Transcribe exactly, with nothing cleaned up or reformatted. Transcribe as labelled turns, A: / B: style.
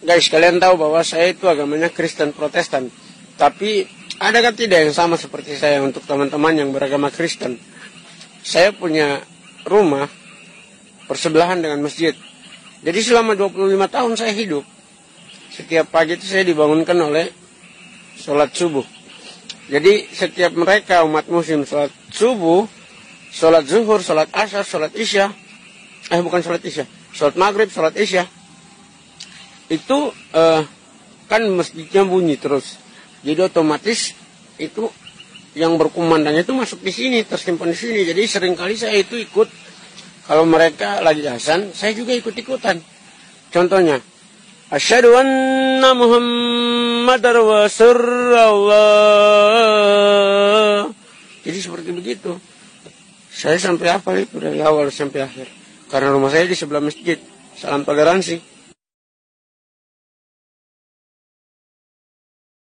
A: guys, kalian tahu bahwa saya itu agamanya Kristen Protestan. Tapi adakah tidak yang sama seperti saya untuk teman-teman yang beragama Kristen? Saya punya rumah bersebelahan dengan masjid. Jadi selama dua puluh lima tahun saya hidup, setiap pagi itu saya dibangunkan oleh sholat subuh. Jadi setiap mereka umat muslim sholat subuh, sholat zuhur, sholat asar, sholat isya, eh bukan sholat isya, sholat maghrib, sholat isya, itu eh, kan masjidnya bunyi terus. Jadi otomatis itu yang berkumandangnya itu masuk di sini, tersimpan di sini. Jadi seringkali saya itu ikut, kalau mereka lagi azan, saya juga ikut-ikutan. Contohnya, asyhadu anna Muhammadar Rasulullah. Jadi seperti begitu. Saya sampai hafal itu dari awal sampai akhir. Karena rumah saya di sebelah masjid. Salam toleransi.